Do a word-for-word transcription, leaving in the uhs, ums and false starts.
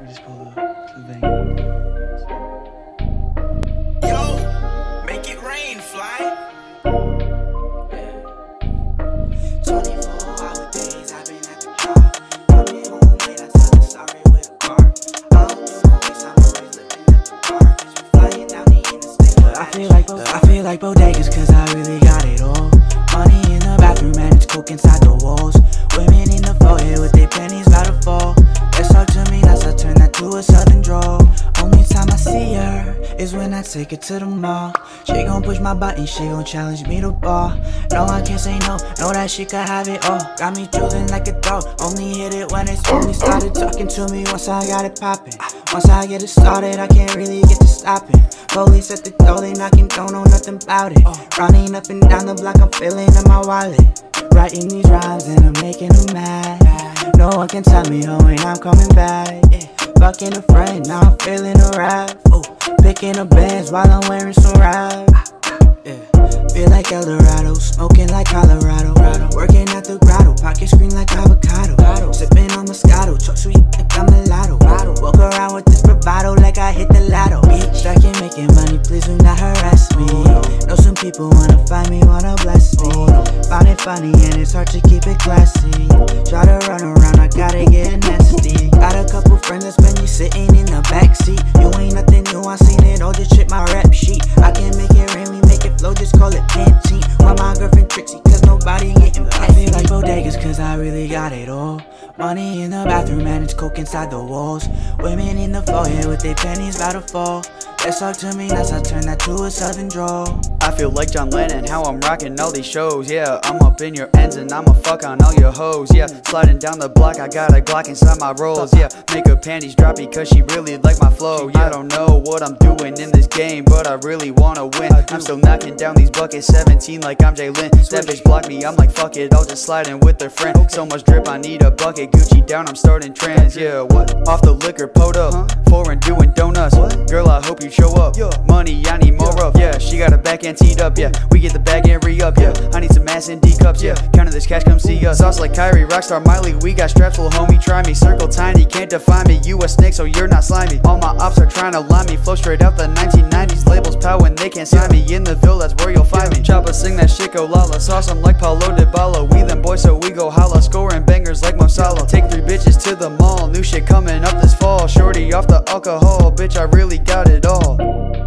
We just pull the, the thing. Yo, make it rain, fly. twenty-four hour days, I've been at the bar. Coming home late, I tell the story with a car. I don't do no waste, I'm always looking at the bar. Cause we flying down the interstate. I feel like I feel like bodegas cause I really got it all. Money in the bathroom and it's coke inside the walls. Women in the forehead with their panties about to fall. Let's talk to me, that's I turn that to a southern drawl. Only time I see her is when I take her to the mall. She gon' push my button, she gon' challenge me to ball. No, I can't say no, know that she could have it all. Got me drooling like a dog, only hit it when it's only started talking to me once I got it poppin'. Once I get it started, I can't really get to stopping. Police at the door, they knocking, don't know nothing about it. Running up and down the block, I'm feeling in my wallet. Writing these rhymes and I'm making them mad. No one can tell me oh when I'm coming back. Yeah. Fucking a friend, now I'm feeling a rap. Ooh. Picking up bands while I'm wearing some rap. Yeah. Feel like Eldorado, smoking like Colorado. Working at the grotto, pocket screen like avocado. Sipping on Moscato, talk sweet like I'm a lotto. Walk around with this bravado like I hit the lotto. Stacking, making money, please do not harass me. Know some people wanna find me, wanna bless me. Find it funny and it's hard to keep it classy. Try to run around, I gotta get nasty. Got a couple friends that's been me sitting in the backseat. You ain't nothing new, I seen it all, just check my rap sheet. I can make it rain, we make it flow, just call it Pantene. Why my girlfriend Trixie, cause nobody getting past. I feel like bodegas cause I really got it all. Money in the bathroom and it's coke inside the walls. Women in the forehead with their panties about to fall. Let's talk to me, let's I turn that to a southern drawl. I feel like John Lennon, how I'm rocking all these shows. Yeah, I'm up in your ends and I'ma fuck on all your hoes. Yeah, sliding down the block, I got a Glock inside my rolls. Yeah, make her panties drop because she really like my flow. Yeah, I don't know what I'm doing in this game, but I really wanna win. I'm still knocking down these buckets, seventeen like I'm Jalen. That bitch blocked me, I'm like fuck it, I'll just slide in with her friend. So much drip, I need a bucket, Gucci down, I'm starting trends. Yeah, what? Off the liquor, pulled up, foreign doing donuts. Girl, I hope you show up. Money, I need more of. Yeah, she got a backhand teed up. Yeah, we get the bag and re-up. Yeah, I need some ass in D cups. Yeah, counting this cash, come see us. Sauce like Kyrie, Rockstar Miley. We got straps, little homie, try me. Circle tiny, can't define me. You a snake, so you're not slimy. All my ops are trying to line me. Flow straight out the nineteen nineties. Labels pow when they can't sign me. In the Ville, that's where you'll find me. Choppa sing that shit, go lala. Sauce, I'm like Paulo Dybala. We them boys, so we go holla. Scoring bangers like Mo Salah. Take three bitches to the mall. New shit coming up this fall. Shorty off the alcohol. Bitch, I really got it all.